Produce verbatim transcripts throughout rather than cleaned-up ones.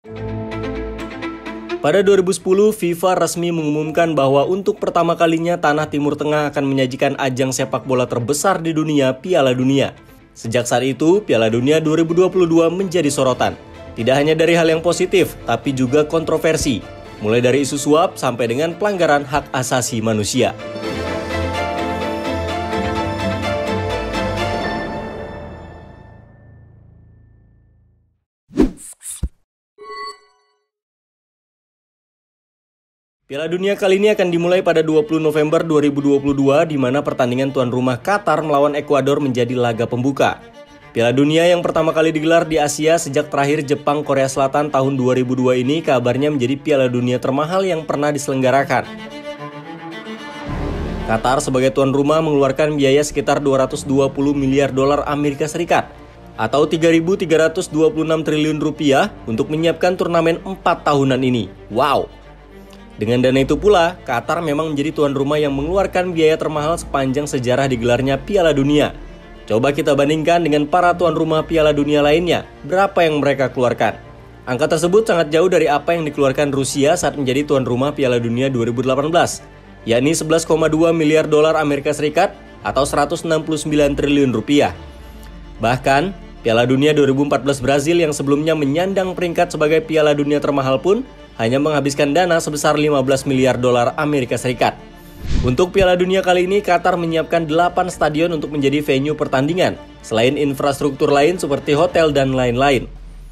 Pada dua ribu sepuluh, FIFA resmi mengumumkan bahwa untuk pertama kalinya tanah Timur Tengah akan menyajikan ajang sepak bola terbesar di dunia, Piala Dunia. Sejak saat itu, Piala Dunia dua ribu dua puluh dua menjadi sorotan. Tidak hanya dari hal yang positif, tapi juga kontroversi. Mulai dari isu suap sampai dengan pelanggaran hak asasi manusia. Piala Dunia kali ini akan dimulai pada dua puluh November dua ribu dua puluh dua, di mana pertandingan tuan rumah Qatar melawan Ekuador menjadi laga pembuka. Piala Dunia yang pertama kali digelar di Asia sejak terakhir Jepang Korea Selatan tahun dua ribu dua ini kabarnya menjadi Piala Dunia termahal yang pernah diselenggarakan. Qatar sebagai tuan rumah mengeluarkan biaya sekitar dua ratus dua puluh miliar dolar Amerika Serikat atau tiga ribu tiga ratus dua puluh enam triliun rupiah untuk menyiapkan turnamen empat tahunan ini. Wow! Dengan dana itu pula, Qatar memang menjadi tuan rumah yang mengeluarkan biaya termahal sepanjang sejarah digelarnya Piala Dunia. Coba kita bandingkan dengan para tuan rumah Piala Dunia lainnya, berapa yang mereka keluarkan? Angka tersebut sangat jauh dari apa yang dikeluarkan Rusia saat menjadi tuan rumah Piala Dunia dua ribu delapan belas, yakni sebelas koma dua miliar dolar Amerika Serikat atau seratus enam puluh sembilan triliun rupiah. Bahkan, Piala Dunia dua ribu empat belas Brazil yang sebelumnya menyandang peringkat sebagai Piala Dunia termahal pun hanya menghabiskan dana sebesar lima belas miliar dolar Amerika Serikat. Untuk Piala Dunia kali ini, Qatar menyiapkan delapan stadion untuk menjadi venue pertandingan, selain infrastruktur lain seperti hotel dan lain-lain.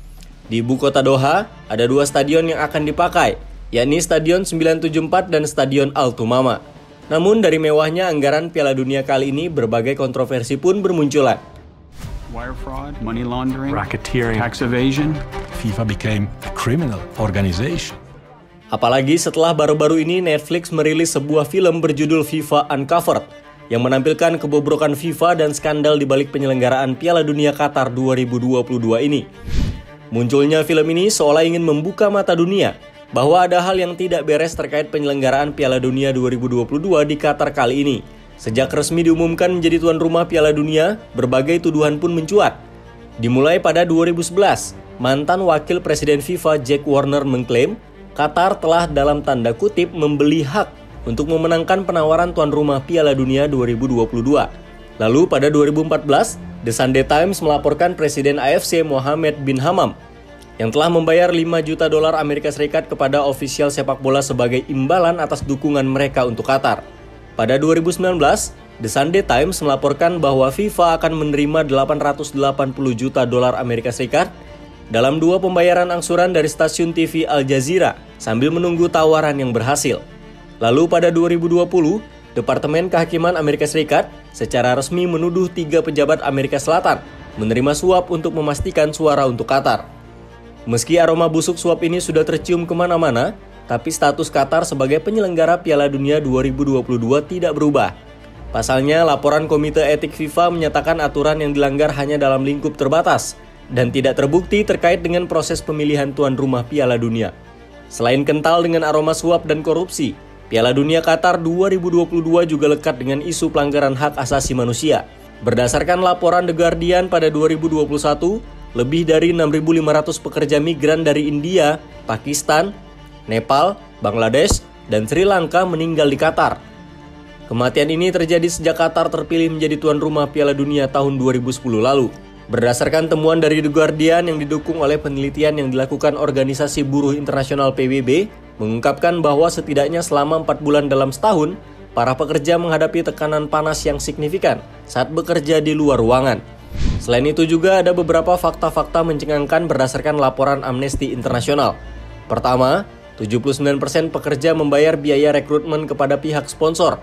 Di ibu kota Doha, ada dua stadion yang akan dipakai, yakni Stadion sembilan tujuh empat dan Stadion Al Thumama. Namun dari mewahnya anggaran Piala Dunia kali ini, berbagai kontroversi pun bermunculan. Wire fraud, money laundering, racketeering, tax evasion. FIFA became a criminal organization. Apalagi setelah baru-baru ini Netflix merilis sebuah film berjudul FIFA Uncovered yang menampilkan kebobrokan FIFA dan skandal di balik penyelenggaraan Piala Dunia Qatar dua ribu dua puluh dua ini. Munculnya film ini seolah ingin membuka mata dunia bahwa ada hal yang tidak beres terkait penyelenggaraan Piala Dunia dua ribu dua puluh dua di Qatar kali ini. Sejak resmi diumumkan menjadi tuan rumah Piala Dunia, berbagai tuduhan pun mencuat. Dimulai pada dua ribu sebelas, mantan wakil presiden FIFA Jack Warner mengklaim Qatar telah dalam tanda kutip membeli hak untuk memenangkan penawaran tuan rumah Piala Dunia dua ribu dua puluh dua. Lalu pada dua ribu empat belas, The Sunday Times melaporkan Presiden A F C Mohammed bin Hammam yang telah membayar lima juta dolar Amerika Serikat kepada ofisial sepak bola sebagai imbalan atas dukungan mereka untuk Qatar. Pada dua ribu sembilan belas, The Sunday Times melaporkan bahwa FIFA akan menerima delapan ratus delapan puluh juta dolar Amerika Serikat dalam dua pembayaran angsuran dari stasiun T V Al Jazeera sambil menunggu tawaran yang berhasil. Lalu pada dua ribu dua puluh, Departemen Kehakiman Amerika Serikat secara resmi menuduh tiga pejabat Amerika Selatan menerima suap untuk memastikan suara untuk Qatar. Meski aroma busuk suap ini sudah tercium kemana-mana, tapi status Qatar sebagai penyelenggara Piala Dunia dua ribu dua puluh dua tidak berubah. Pasalnya, laporan Komite Etik FIFA menyatakan aturan yang dilanggar hanya dalam lingkup terbatas dan tidak terbukti terkait dengan proses pemilihan tuan rumah Piala Dunia. Selain kental dengan aroma suap dan korupsi, Piala Dunia Qatar dua ribu dua puluh dua juga lekat dengan isu pelanggaran hak asasi manusia. Berdasarkan laporan The Guardian pada dua ribu dua puluh satu, lebih dari enam ribu lima ratus pekerja migran dari India, Pakistan, Nepal, Bangladesh, dan Sri Lanka meninggal di Qatar. Kematian ini terjadi sejak Qatar terpilih menjadi tuan rumah Piala Dunia tahun dua ribu sepuluh lalu. Berdasarkan temuan dari The Guardian yang didukung oleh penelitian yang dilakukan Organisasi Buruh Internasional P B B, mengungkapkan bahwa setidaknya selama empat bulan dalam setahun, para pekerja menghadapi tekanan panas yang signifikan saat bekerja di luar ruangan. Selain itu juga ada beberapa fakta-fakta mencengangkan berdasarkan laporan Amnesty International. Pertama, tujuh puluh sembilan persen pekerja membayar biaya rekrutmen kepada pihak sponsor.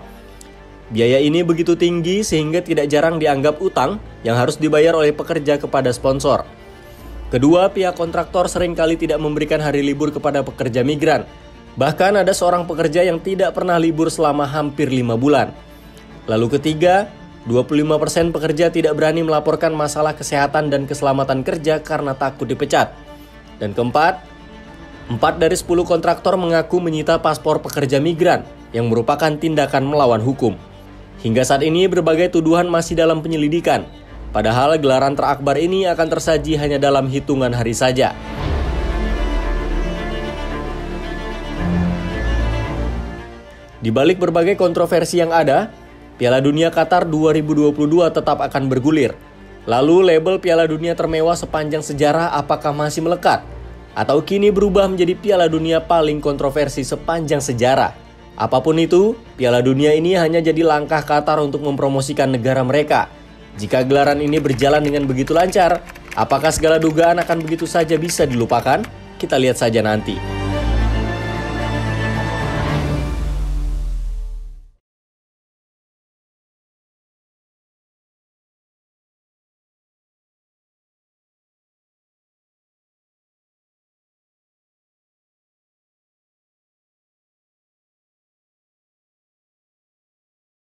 Biaya ini begitu tinggi sehingga tidak jarang dianggap utang yang harus dibayar oleh pekerja kepada sponsor. Kedua, pihak kontraktor seringkali tidak memberikan hari libur kepada pekerja migran. Bahkan ada seorang pekerja yang tidak pernah libur selama hampir lima bulan. Lalu ketiga, dua puluh lima persen pekerja tidak berani melaporkan masalah kesehatan dan keselamatan kerja karena takut dipecat. Dan keempat, empat dari sepuluh kontraktor mengaku menyita paspor pekerja migran yang merupakan tindakan melawan hukum. Hingga saat ini berbagai tuduhan masih dalam penyelidikan, padahal gelaran terakbar ini akan tersaji hanya dalam hitungan hari saja. Di balik berbagai kontroversi yang ada, Piala Dunia Qatar dua ribu dua puluh dua tetap akan bergulir. Lalu label Piala Dunia termewah sepanjang sejarah apakah masih melekat? Atau kini berubah menjadi Piala Dunia paling kontroversi sepanjang sejarah? Apapun itu, Piala Dunia ini hanya jadi langkah Qatar untuk mempromosikan negara mereka. Jika gelaran ini berjalan dengan begitu lancar, apakah segala dugaan akan begitu saja bisa dilupakan? Kita lihat saja nanti.